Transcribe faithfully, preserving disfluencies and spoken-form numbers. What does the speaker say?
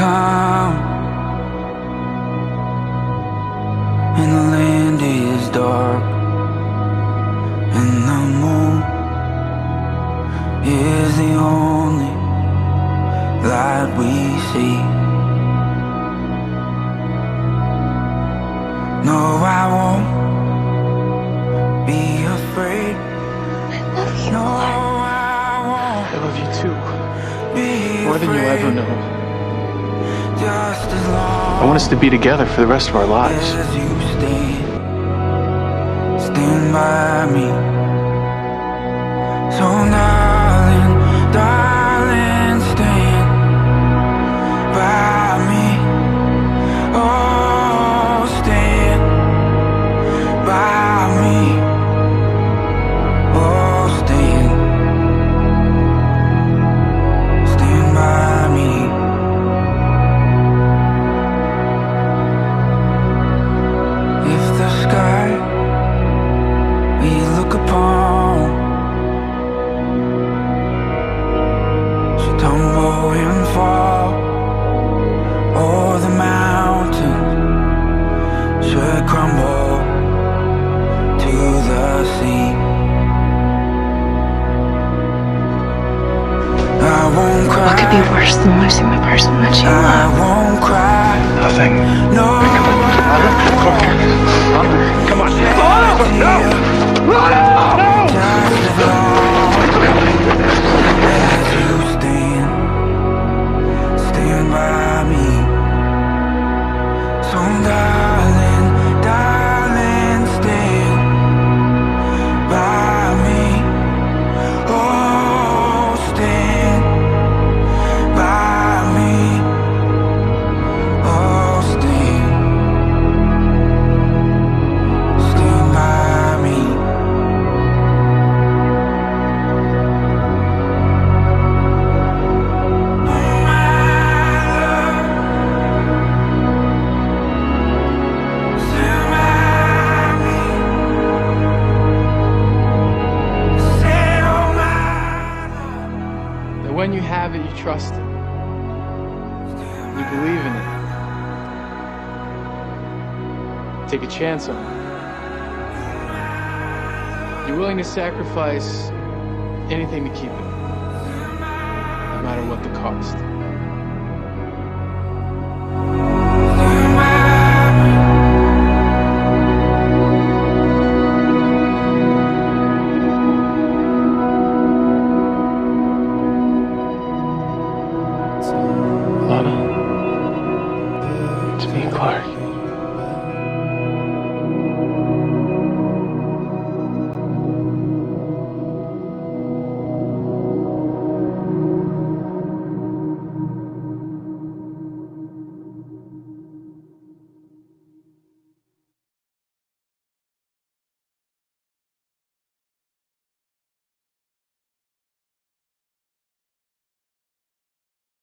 come, and the land is dark, and the moon is the only light we see. No, I won't be afraid. I love you No, more. I won't I love you too. be More than you afraid. ever know. Just as long I want us to be together for the rest of our lives. as you stand, stand by me. So darling, darling, stand by me. Oh, stand by me. Oh, stand, stand by me. If the sky we look upon should tumble and fall, or the mountains should crumble to the sea, I won't cry. What could be worse than losing the person that you I love? won't cry. Nothing. No, Come on. no, just as long as you stand, stand by me. So darling, darling, stand by me. Oh, stand by me. Oh, stand, stand by me. That when you have it, you trust it. You believe in it. Take a chance on it. You're willing to sacrifice anything to keep it, no matter what the cost.